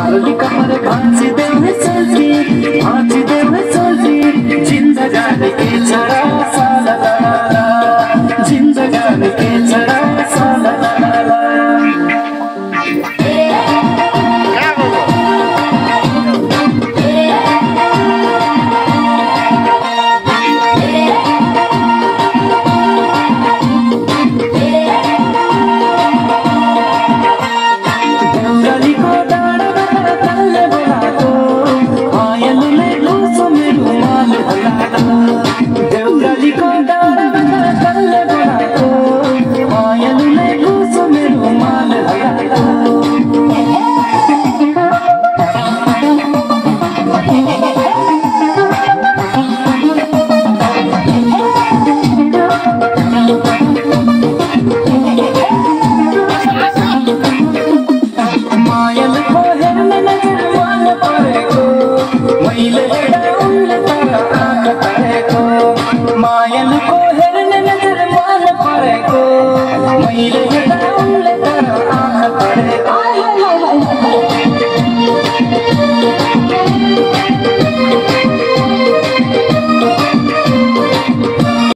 मारली कमर भांची देव चलती जिंदगानी के चढ़ा साला जिंदगानी के चढ़ा साला मायल को हेरने नजर मान पड़े को